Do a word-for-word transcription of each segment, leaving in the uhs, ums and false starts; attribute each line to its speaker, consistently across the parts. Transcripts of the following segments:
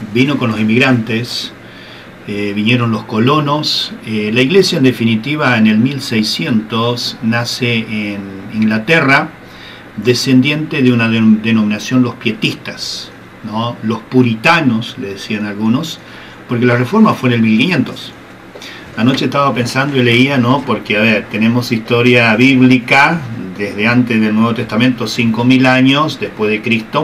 Speaker 1: vino con los inmigrantes, eh, vinieron los colonos. Eh, la iglesia, en definitiva, en el mil seiscientos nace en Inglaterra, descendiente de una denominación, los pietistas, ¿no? Los puritanos, le decían algunos, porque la reforma fue en el mil quinientos. Anoche estaba pensando y leía, ¿no? Porque, a ver, tenemos historia bíblica desde antes del Nuevo Testamento, cinco mil años después de Cristo.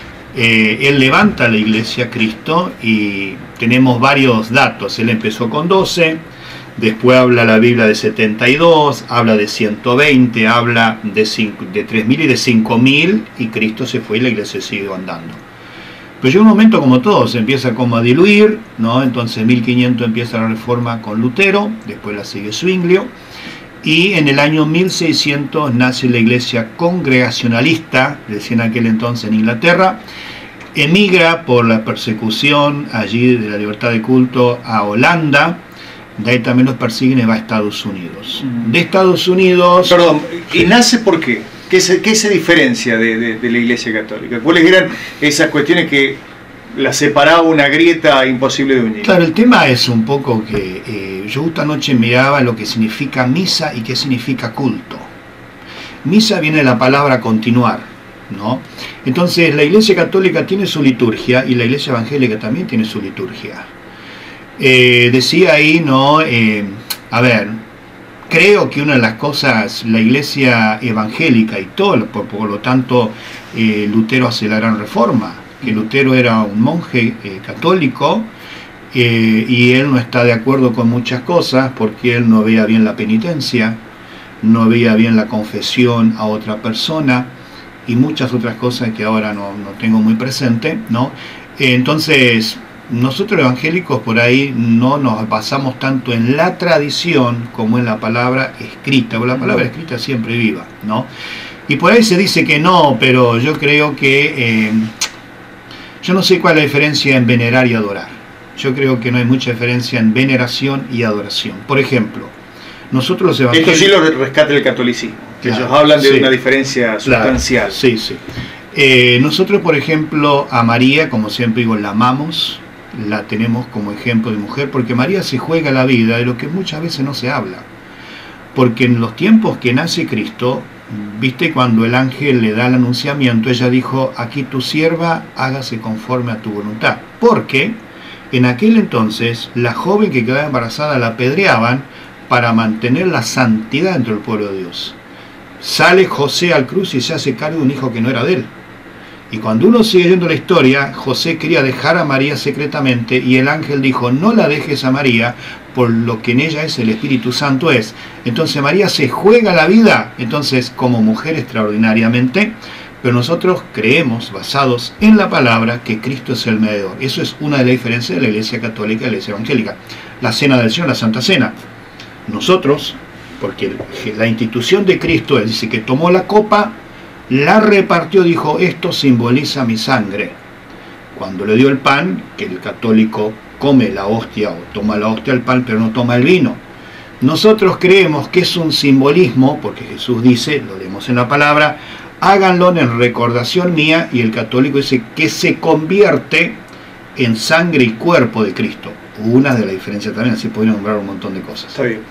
Speaker 1: Eh, él levanta la iglesia, Cristo, y tenemos varios datos. Él empezó con doce, después habla la Biblia de setenta y dos, habla de ciento veinte, habla de, de tres mil y de cinco mil, y Cristo se fue y la iglesia siguió andando. Pero llega un momento, como todo, se empieza como a diluir, ¿no? Entonces en mil quinientos empieza la reforma con Lutero, después la sigue Zwinglio, y en el año mil seiscientos nace la iglesia congregacionalista, decían en aquel entonces en Inglaterra, emigra por la persecución allí de la libertad de culto a Holanda, de ahí también los persiguen y va a Estados Unidos. De Estados Unidos...
Speaker 2: Perdón, ¿y nace por qué? ¿Qué se, qué se diferencia de, de, de la Iglesia Católica? ¿Cuáles eran esas cuestiones que la separaba una grieta imposible de unir?
Speaker 1: Claro, el tema es un poco que eh, yo esta noche miraba lo que significa misa y qué significa culto. Misa viene de la palabra continuar, ¿no? Entonces la Iglesia Católica tiene su liturgia y la Iglesia Evangélica también tiene su liturgia. Eh, decía ahí, ¿no? Eh, a ver... Creo que una de las cosas, la iglesia evangélica y todo, por, por lo tanto, eh, Lutero hace la gran reforma, que Lutero era un monje eh, católico eh, y él no está de acuerdo con muchas cosas porque él no veía bien la penitencia, no veía bien la confesión a otra persona y muchas otras cosas que ahora no, no tengo muy presente, ¿no? Eh, entonces... Nosotros evangélicos por ahí no nos basamos tanto en la tradición como en la palabra escrita, porque la palabra escrita siempre viva, ¿no? Y por ahí se dice que no, pero yo creo que... Eh, yo no sé cuál es la diferencia en venerar y adorar. Yo creo que no hay mucha diferencia en veneración y adoración. Por ejemplo, nosotros los evangélicos...
Speaker 2: Esto sí lo rescata el catolicismo, que
Speaker 1: claro,
Speaker 2: ellos hablan de
Speaker 1: sí,
Speaker 2: una diferencia sustancial.
Speaker 1: Claro, sí, sí. Eh, nosotros, por ejemplo, a María, como siempre digo, la amamos, la tenemos como ejemplo de mujer, porque María se juega la vida de lo que muchas veces no se habla. Porque en los tiempos que nace Cristo, viste, cuando el ángel le da el anunciamiento, ella dijo, aquí tu sierva, hágase conforme a tu voluntad. Porque en aquel entonces, la joven que quedaba embarazada la apedreaban para mantener la santidad dentro del pueblo de Dios. Sale José al cruz y se hace cargo de un hijo que no era de él. Y cuando uno sigue viendo la historia, José quería dejar a María secretamente y el ángel dijo, no la dejes a María, por lo que en ella es el Espíritu Santo es. Entonces María se juega la vida, entonces como mujer extraordinariamente, pero nosotros creemos, basados en la palabra, que Cristo es el mediador. Eso es una de las diferencias de la Iglesia Católica y la Iglesia Evangélica. La Cena del Señor, la Santa Cena. Nosotros, porque la institución de Cristo, él dice que tomó la copa, la repartió, dijo, esto simboliza mi sangre. Cuando le dio el pan, que el católico come la hostia o toma la hostia al pan, pero no toma el vino. Nosotros creemos que es un simbolismo, porque Jesús dice, lo leemos en la palabra, háganlo en recordación mía, y el católico dice que se convierte en sangre y cuerpo de Cristo. Una de las diferencias también, así podría nombrar un montón de cosas.
Speaker 2: Está bien.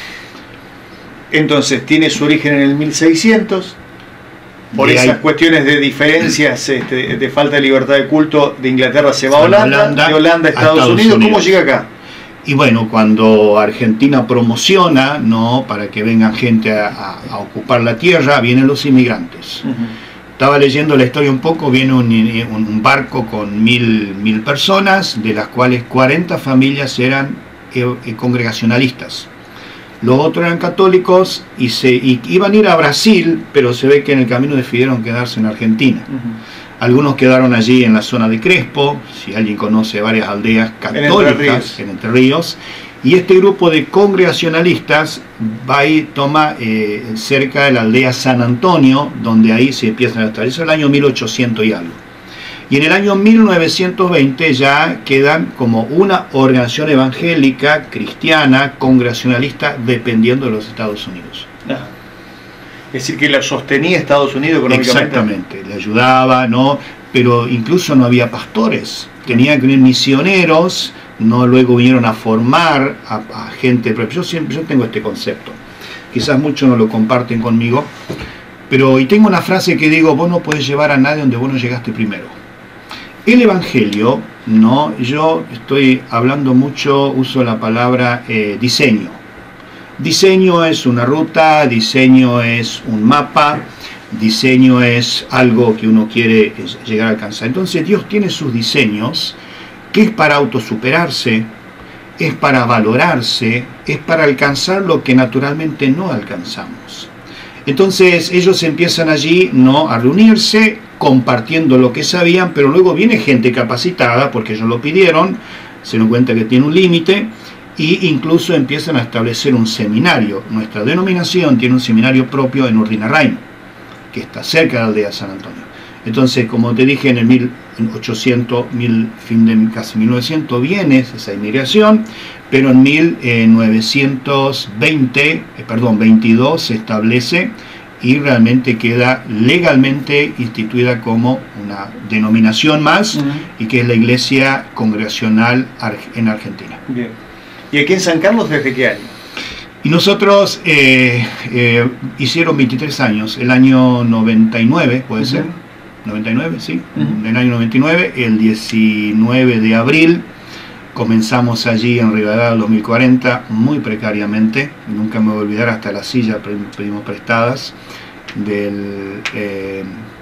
Speaker 2: Entonces, tiene su origen en el mil seiscientos, por esas ahí, cuestiones de diferencias, este, de falta de libertad de culto, de Inglaterra se va a Holanda, Holanda, de Holanda a Estados, Estados Unidos. Unidos. ¿Cómo llega acá?
Speaker 1: Y bueno, cuando Argentina promociona, ¿no?, para que vengan gente a, a, a ocupar la tierra, vienen los inmigrantes. Uh-huh. Estaba leyendo la historia un poco, viene un, un barco con mil, mil personas, de las cuales cuarenta familias eran eh, congregacionalistas. Los otros eran católicos y, se, y iban a ir a Brasil, pero se ve que en el camino decidieron quedarse en Argentina. Uh-huh. Algunos quedaron allí en la zona de Crespo, si alguien conoce varias aldeas católicas en Entre Ríos, y este grupo de congregacionalistas va y toma eh, cerca de la aldea San Antonio, donde ahí se empiezan a estar. Eso es el año mil ochocientos y algo. Y en el año mil novecientos veinte ya quedan como una organización evangélica, cristiana, congregacionalista, dependiendo de los Estados Unidos.
Speaker 2: Ah. Es decir, que la sostenía Estados Unidos económicamente.
Speaker 1: Exactamente, le ayudaba, ¿no? Pero incluso no había pastores. Tenían que venir misioneros, no luego vinieron a formar a, a gente. Yo siempre yo tengo este concepto. Quizás muchos no lo comparten conmigo, pero y tengo una frase que digo: vos no podés llevar a nadie donde vos no llegaste primero. El Evangelio, no, yo estoy hablando mucho, uso la palabra eh, diseño. Diseño es una ruta, diseño es un mapa, diseño es algo que uno quiere llegar a alcanzar. Entonces Dios tiene sus diseños, que es para autosuperarse, es para valorarse, es para alcanzar lo que naturalmente no alcanzamos. Entonces ellos empiezan allí, ¿no?, a reunirse, compartiendo lo que sabían, pero luego viene gente capacitada, porque ellos lo pidieron, se dan cuenta que tiene un límite, e incluso empiezan a establecer un seminario. Nuestra denominación tiene un seminario propio en Urdinarrain, que está cerca de la aldea de San Antonio. Entonces, como te dije, en el mil ochocientos, mil, fin de casi mil novecientos viene esa inmigración, pero en mil novecientos veinte, eh, perdón, veintidós se establece y realmente queda legalmente instituida como una denominación más, uh-huh. y que es la Iglesia Congregacional en Argentina.
Speaker 2: Bien. ¿Y aquí en San Carlos desde qué año?
Speaker 1: Y nosotros eh, eh, hicieron veintitrés años, el año noventa y nueve, puede uh-huh. ser, noventa y nueve, sí, uh-huh. en el año noventa y nueve, el diecinueve de abril, comenzamos allí en Rivadavia dos mil cuarenta, muy precariamente, nunca me voy a olvidar, hasta la silla pedimos prestadas, del, eh,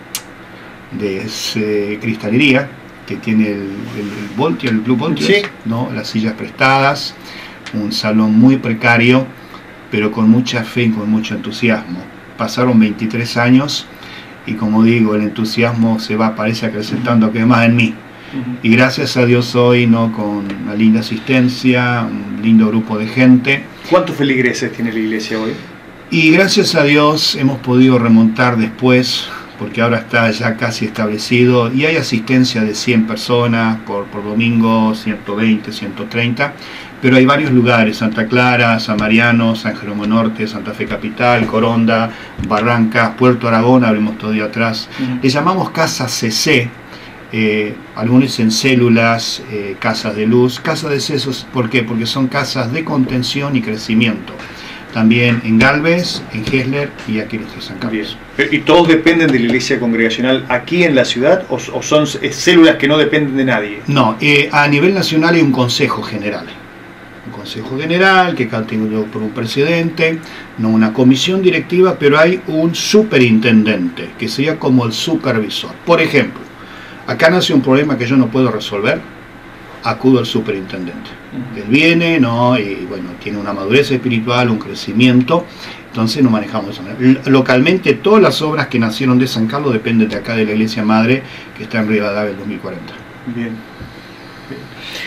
Speaker 1: de ese cristalería, que tiene el, el, el Voltio, el Club Voltio, sí. ¿no? Las sillas prestadas, un salón muy precario, pero con mucha fe y con mucho entusiasmo. Pasaron veintitrés años y, como digo, el entusiasmo se va, parece, acrecentando, que más en mí. Uh-huh. Y gracias a Dios hoy, ¿no?, con una linda asistencia, un lindo grupo de gente.
Speaker 2: ¿Cuántos feligreses tiene la iglesia hoy?
Speaker 1: Y gracias a Dios hemos podido remontar después, porque ahora está ya casi establecido y hay asistencia de cien personas por, por domingo, ciento veinte, ciento treinta, pero hay varios lugares: Santa Clara, San Mariano, San Jerónimo Norte, Santa Fe Capital, Coronda, Barrancas, Puerto Aragón, abrimos todo día atrás. Uh-huh. Le llamamos Casa C C, eh, algunos en células, eh, casas de luz, casas de sesos. ¿Por qué? Porque son casas de contención y crecimiento. También en Galvez, en Gesler y aquí en nuestro San Carlos.
Speaker 2: ¿Y todos dependen de la iglesia congregacional aquí en la ciudad o, o son células que no dependen de nadie?
Speaker 1: No, eh, a nivel nacional hay un consejo general. Un consejo general que está tenido por un presidente, no una comisión directiva, pero hay un superintendente que sería como el supervisor. Por ejemplo, acá nace un problema que yo no puedo resolver, acudo al superintendente. Él viene, ¿no?, y bueno, tiene una madurez espiritual, un crecimiento, entonces nos manejamos de esa manera. Localmente, todas las obras que nacieron de San Carlos dependen de acá, de la iglesia madre, que está en Rivadavia del dos mil cuarenta.
Speaker 2: Bien. Bien.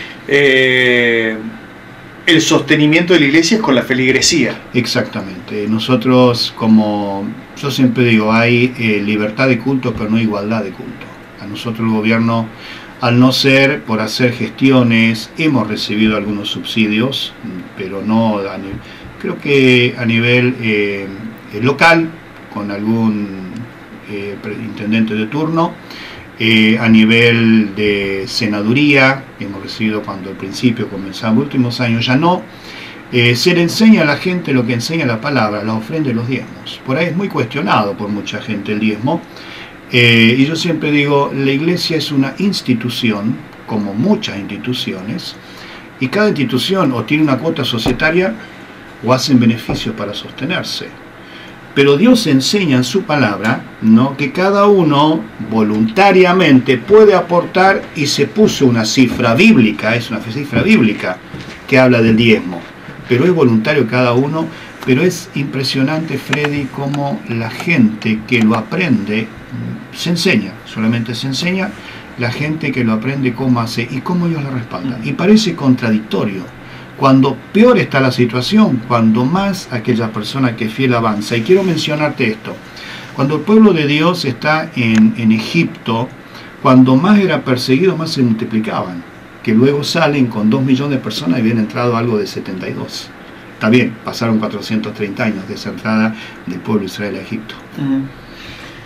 Speaker 2: Eh, el sostenimiento de la iglesia es con la feligresía.
Speaker 1: Exactamente. Nosotros, como yo siempre digo, hay eh, libertad de culto, pero no igualdad de culto. A nosotros el gobierno, al no ser por hacer gestiones, hemos recibido algunos subsidios, pero no a nivel, creo que a nivel eh, local, con algún eh, intendente de turno, eh, a nivel de senaduría, hemos recibido cuando al principio comenzamos, últimos años ya no. Eh, se le enseña a la gente lo que enseña la palabra, la ofrenda y los diezmos. Por ahí es muy cuestionado por mucha gente el diezmo. Eh, y yo siempre digo, la iglesia es una institución, como muchas instituciones, y cada institución o tiene una cuota societaria o hacen beneficios para sostenerse. Pero Dios enseña en su palabra, ¿no?, que cada uno voluntariamente puede aportar, y se puso una cifra bíblica, es una cifra bíblica que habla del diezmo, pero es voluntario cada uno. Pero es impresionante, Freddy, cómo la gente que lo aprende se enseña, solamente se enseña, la gente que lo aprende cómo hace y cómo Dios lo respalda. Y parece contradictorio. Cuando peor está la situación, cuando más aquella persona que fiel avanza. Y quiero mencionarte esto. Cuando el pueblo de Dios está en, en Egipto, cuando más era perseguido, más se multiplicaban. Que luego salen con dos millones de personas y habían entrado algo de setenta y dos. Está bien, pasaron cuatrocientos treinta años de esa entrada del pueblo de Israel a Egipto.
Speaker 2: Uh-huh.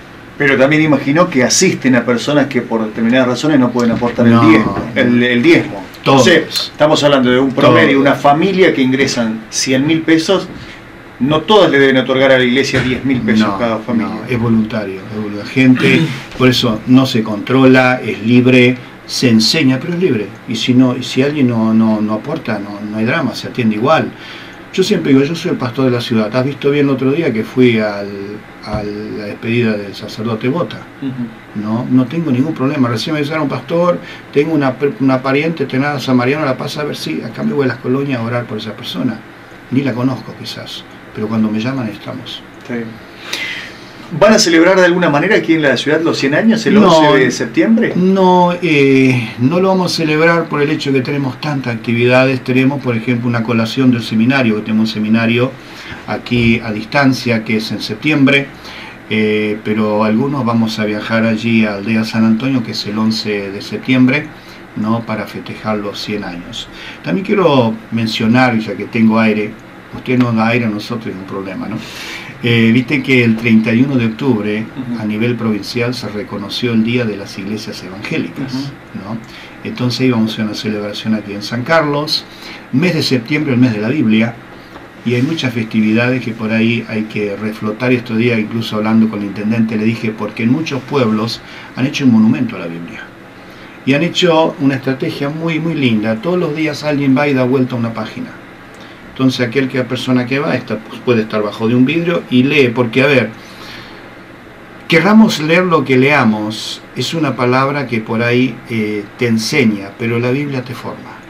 Speaker 2: Pero también imagino que asisten a personas que por determinadas razones no pueden aportar no, el diezmo. El, el diezmo.
Speaker 1: Todos.
Speaker 2: Entonces, estamos hablando de un promedio, todos. Una familia que ingresan cien mil pesos, no todas le deben otorgar a la iglesia diez mil pesos
Speaker 1: no,
Speaker 2: cada familia.
Speaker 1: No, es voluntario, es voluntario. La gente, por eso no se controla, es libre, se enseña, pero es libre. Y si no, y si alguien no, no, no aporta, no, no hay drama, se atiende igual. Yo siempre digo, yo soy el pastor de la ciudad. ¿Has visto bien el otro día que fui al, a la despedida del sacerdote Bota? Uh-huh. No, no tengo ningún problema. Recién me avisaron, pastor, tengo una, una pariente, tenada samariana, la pasa a ver si acá me voy a las colonias a orar por esa persona. Ni la conozco quizás, pero cuando me llaman estamos.
Speaker 2: Sí. ¿Van a celebrar de alguna manera aquí en la ciudad los cien años, el no, once de septiembre?
Speaker 1: No, eh, no lo vamos a celebrar por el hecho de que tenemos tantas actividades. Tenemos, por ejemplo, una colación del seminario, que tenemos un seminario aquí a distancia, que es en septiembre, eh, pero algunos vamos a viajar allí a Aldea San Antonio, que es el once de septiembre, ¿no? Para festejar los cien años. También quiero mencionar, ya que tengo aire, usted no da aire a nosotros, es un problema, ¿no? Eh, Viste que el treinta y uno de octubre, uh-huh, a nivel provincial se reconoció el Día de las Iglesias Evangélicas, uh-huh, ¿no? Entonces íbamos a una celebración aquí en San Carlos, mes de septiembre, el mes de la Biblia, y hay muchas festividades que por ahí hay que reflotar estos días. Incluso hablando con el intendente le dije, porque en muchos pueblos han hecho un monumento a la Biblia, y han hecho una estrategia muy, muy linda. Todos los días alguien va y da vuelta a una página. Entonces aquel que la persona que va está, pues puede estar bajo de un vidrio y lee, porque a ver, querramos leer lo que leamos, es una palabra que por ahí eh, te enseña, pero la Biblia te forma.